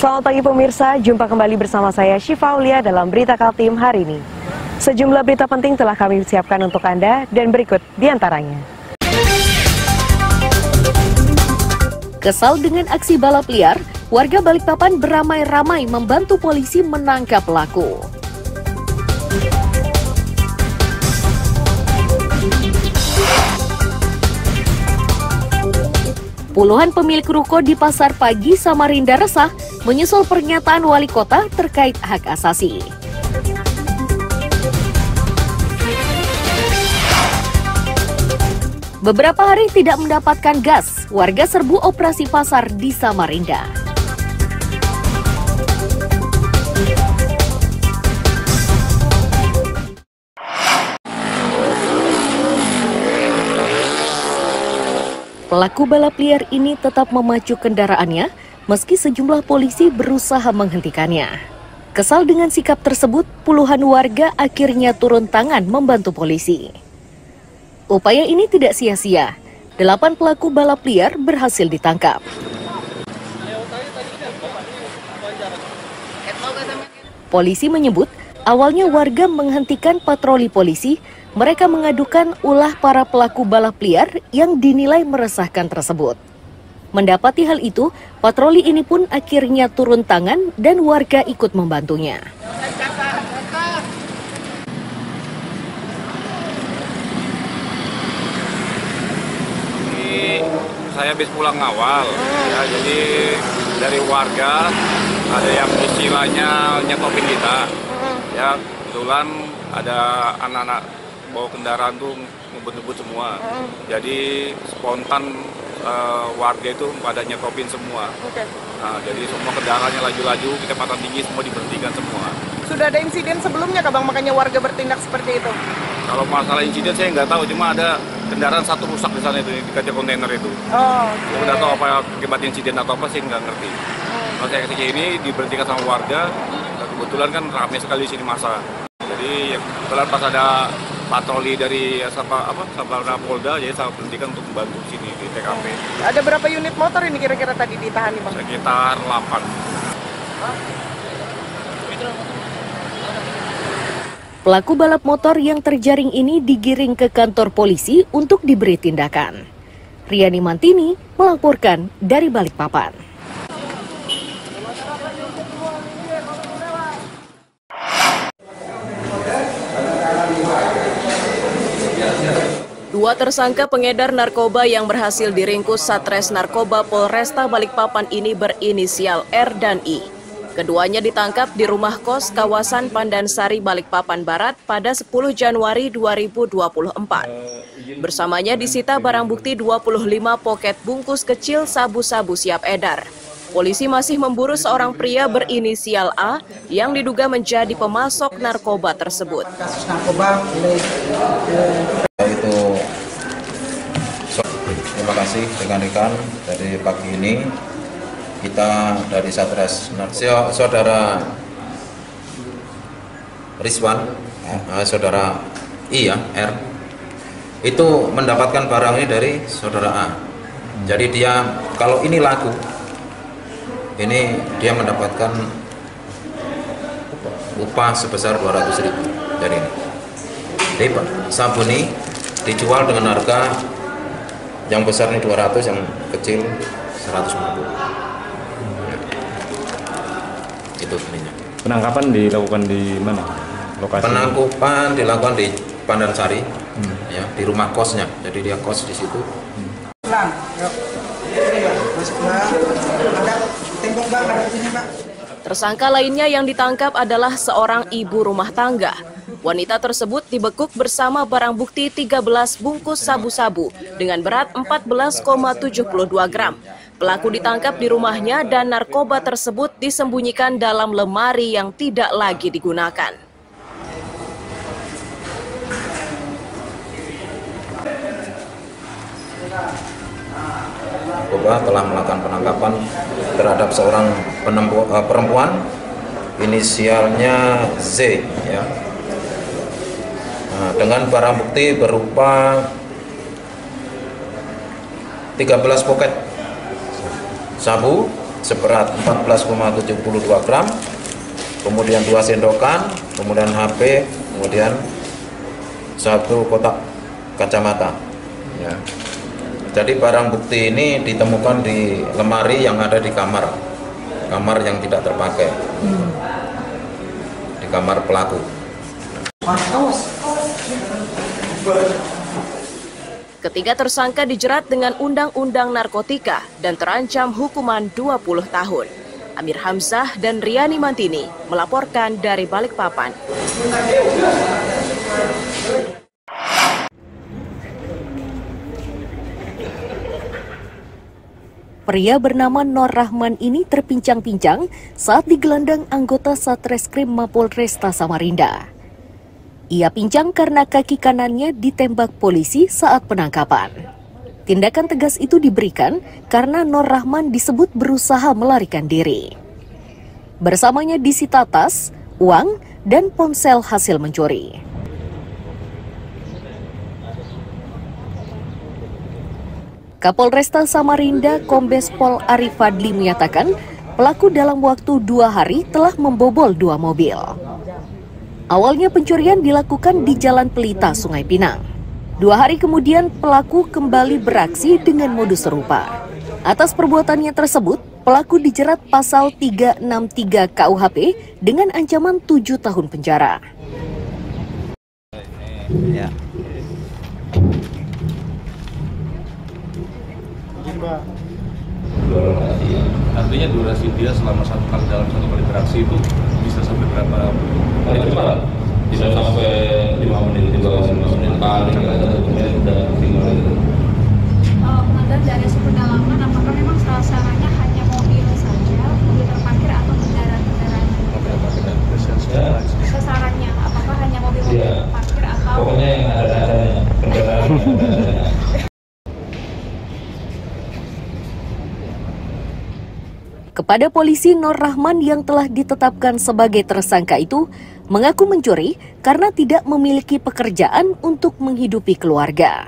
Selamat pagi pemirsa, jumpa kembali bersama saya Syifa Aulia dalam Berita Kaltim hari ini. Sejumlah berita penting telah kami siapkan untuk Anda dan berikut diantaranya. Kesal dengan aksi balap liar, warga Balikpapan beramai-ramai membantu polisi menangkap pelaku. Puluhan pemilik ruko di Pasar Pagi Samarinda resah menyusul pernyataan wali kota terkait hak asasi. Beberapa hari tidak mendapatkan gas, warga serbu operasi pasar di Samarinda. Pelaku balap liar ini tetap memacu kendaraannya meski sejumlah polisi berusaha menghentikannya. Kesal dengan sikap tersebut, puluhan warga akhirnya turun tangan membantu polisi. Upaya ini tidak sia-sia. 8 pelaku balap liar berhasil ditangkap. Polisi menyebut, awalnya warga menghentikan patroli polisi. Mereka mengadukan ulah para pelaku balap liar yang dinilai meresahkan tersebut. Mendapati hal itu, patroli ini pun akhirnya turun tangan dan warga ikut membantunya. Saya habis pulang awal, ya, jadi dari warga ada yang istilahnya nyetopin kita. Ya, kebetulan ada anak-anak bawa kendaraan tuh ngebut-ngebut semua. Jadi spontan warga itu pada nyetopin semua. Nah, jadi semua kendaraannya laju-laju, kecepatan tinggi semua diberhentikan semua. Sudah ada insiden sebelumnya Kak Bang, makanya warga bertindak seperti itu? Kalau masalah insiden saya nggak tahu, cuma ada kendaraan satu rusak di sana itu, di kaca kontainer itu. Oh, saya nggak tahu apa akibat insiden atau apa sih, nggak ngerti. Kalau saya kesini ini diberhentikan sama warga, kebetulan kan ramai sekali di sini masa. Jadi kebetulan pas ada patroli dari Sabara Polda, jadi saya berhentikan untuk membantu sini di TKP. Ada berapa unit motor ini kira-kira tadi ditahan nih Bang? Sekitar 8. Pelaku balap motor yang terjaring ini digiring ke kantor polisi untuk diberi tindakan. Riani Mantini melaporkan dari Balikpapan. Dua tersangka pengedar narkoba yang berhasil diringkus Satres Narkoba Polresta Balikpapan ini berinisial R dan I. Keduanya ditangkap di rumah kos kawasan Pandansari, Balikpapan Barat pada 10 Januari 2024. Bersamanya disita barang bukti 25 poket bungkus kecil sabu-sabu siap edar. Polisi masih memburu seorang pria berinisial A yang diduga menjadi pemasok narkoba tersebut. Kasus narkoba itu. Terima kasih rekan-rekan, dari pagi ini kita dari Satres Saudara Rizwan, Saudara I ya, R, itu mendapatkan barang ini dari Saudara A. Jadi dia, kalau ini laku, ini dia mendapatkan upah sebesar 200.000 dari ini. Jadi sabun ini dijual dengan harga yang besar ini 200, yang kecil 150. Itu ininya. Penangkapan dilakukan di mana? Lokasi? Penangkapan dilakukan di Pandansari, ya, di rumah kosnya. Jadi dia kos di situ. Tersangka lainnya yang ditangkap adalah seorang ibu rumah tangga. Wanita tersebut dibekuk bersama barang bukti 13 bungkus sabu-sabu dengan berat 14,72 gram. Pelaku ditangkap di rumahnya dan narkoba tersebut disembunyikan dalam lemari yang tidak lagi digunakan. Narkoba telah melakukan penangkapan terhadap seorang perempuan, inisialnya Z, ya. Dengan barang bukti berupa 13 poket sabu seberat 14,72 gram, kemudian 2 sendokan, kemudian HP, kemudian 1 kotak kacamata. Ya. Jadi barang bukti ini ditemukan di lemari yang ada di kamar yang tidak terpakai, di kamar pelaku. Ketiga tersangka dijerat dengan Undang-Undang Narkotika dan terancam hukuman 20 tahun. Amir Hamzah dan Riani Mantini melaporkan dari Balikpapan. Pria bernama Nur Rahman ini terpincang-pincang saat digelandang anggota Satreskrim Mapolresta Samarinda. Ia pincang karena kaki kanannya ditembak polisi saat penangkapan. Tindakan tegas itu diberikan karena Nur Rahman disebut berusaha melarikan diri. Bersamanya disita tas, uang, dan ponsel hasil mencuri. Kapolresta Samarinda Kombes Pol Arif Fadli menyatakan pelaku dalam waktu 2 hari telah membobol 2 mobil. Awalnya pencurian dilakukan di Jalan Pelita, Sungai Pinang. 2 hari kemudian pelaku kembali beraksi dengan modus serupa. Atas perbuatannya tersebut, pelaku dijerat pasal 363 KUHP dengan ancaman 7 tahun penjara. Ya. Artinya durasi dia selama dalam satu kali beraksi itu bisa sampai berapa kali cepat? Bisa sampai 5 menit, 5 menit paling nggak ada 1 menit udah 5 menit. Pengadaan dari pendalaman, apakah memang sasarannya hanya mobil saja, mobil terparkir atau kendaraan-kendaraan? Sasarannya apakah hanya mobil-mobil terparkir atau? Pokoknya yang ada kendaraan. Kepada polisi, Nur Rahman yang telah ditetapkan sebagai tersangka itu mengaku mencuri karena tidak memiliki pekerjaan untuk menghidupi keluarga.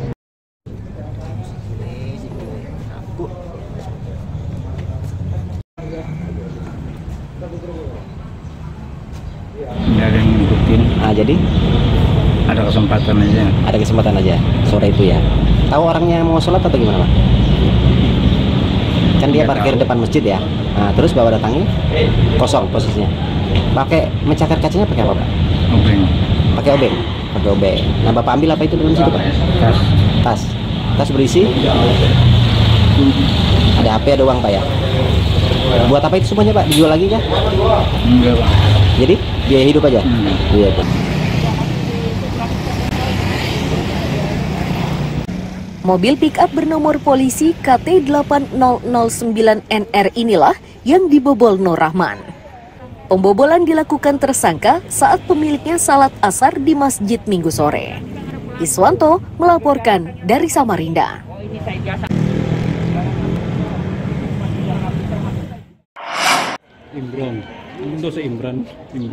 Nggak ada yang ngikutin. Jadi Ada kesempatan aja. ada kesempatan aja sore itu ya. Tahu orangnya mau sholat atau gimana, Pak? Kan dia Nggak parkir tahu. depan masjid ya. Nah, terus bawa datangi kosong posisinya. Pakai mencatat kacanya pakai apa, Pak? Obeng. Pakai obeng. Pakai obeng. Nah, Bapak ambil apa itu dalam situ, Pak? Tas. Tas. Tas berisi? Ada HP, ada uang, Pak ya? Buat apa itu semuanya, Pak? Dijual lagi kah? Enggak, Pak. Jadi biaya hidup aja? Iya, Pak. Mobil pick-up bernomor polisi KT8009NR inilah yang dibobol Nur Rahman. Pembobolan dilakukan tersangka saat pemiliknya salat asar di masjid Minggu sore. Iswanto melaporkan dari Samarinda. Imron.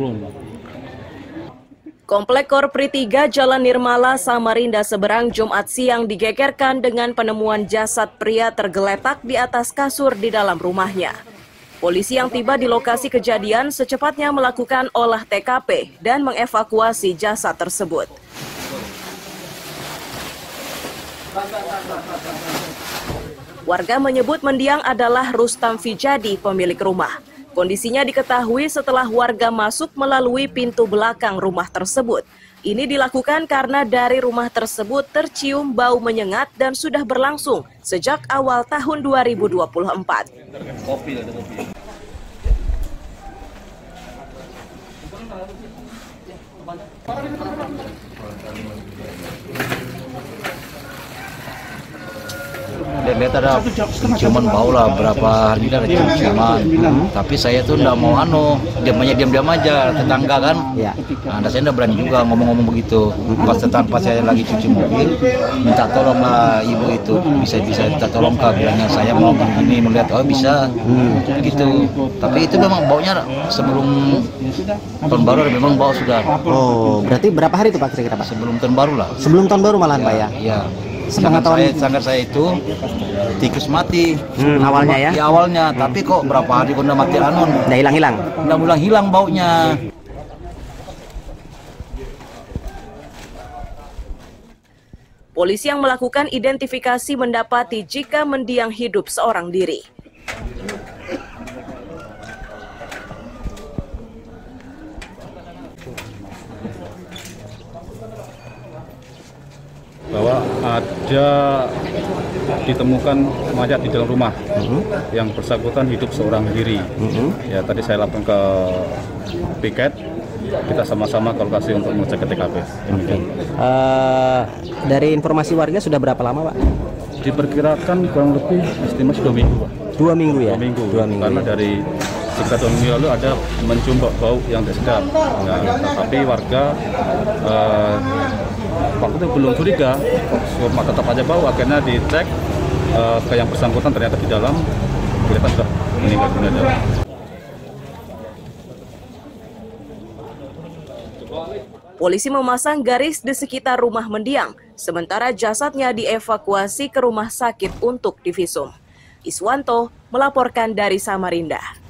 Komplek Korpri 3 Jalan Nirmala, Samarinda Seberang Jumat siang digegerkan dengan penemuan jasad pria tergeletak di atas kasur di dalam rumahnya. Polisi yang tiba di lokasi kejadian secepatnya melakukan olah TKP dan mengevakuasi jasad tersebut. Warga menyebut mendiang adalah Rustam Fijadi, pemilik rumah. Kondisinya diketahui setelah warga masuk melalui pintu belakang rumah tersebut. Ini dilakukan karena dari rumah tersebut tercium bau menyengat dan sudah berlangsung sejak awal tahun 2024. Dan lihat ada ciuman bau lah, berapa hari ini ada ciuman. Tapi saya tuh nggak mau diam aja tetangga kan. Nah, saya nggak berani juga ngomong-ngomong begitu. Pas saya lagi cuci mobil, minta tolong lah ibu itu, bisa minta tolong kak, bilangnya saya mau begini, melihat oh bisa, gitu. Tapi itu memang baunya sebelum tahun baru memang bau sudah. Oh, berarti berapa hari itu Pak kira-kira, Pak? Sebelum tahun baru lah. Sebelum tahun baru malahan, Pak ya? Iya. Sanggar saya itu tikus mati. Awalnya ya? Di awalnya, tapi kok berapa hari udah mati anon. Udah hilang-hilang? Udah hilang baunya. Polisi yang melakukan identifikasi mendapati jika mendiang hidup seorang diri. Bahwa ada ditemukan mayat di dalam rumah yang bersangkutan hidup seorang diri. Ya, tadi saya lapor ke piket, kita sama-sama ke lokasi untuk mengecek ke TKP. Dari informasi warga sudah berapa lama, Pak? Diperkirakan kurang lebih estimasi 2 minggu, Pak. 2 minggu ya? 2 minggu. 2 minggu. Karena dari sekitar 2 minggu lalu ada mencium bau yang tidak sedap. Nah, tapi warga waktu itu belum curiga, cuma tetap aja bau. Akhirnya dicek ke yang bersangkutan, ternyata di dalam kelihatan sudah meninggal dunia. Polisi memasang garis di sekitar rumah mendiang, sementara jasadnya dievakuasi ke rumah sakit untuk divisum. Iswanto melaporkan dari Samarinda.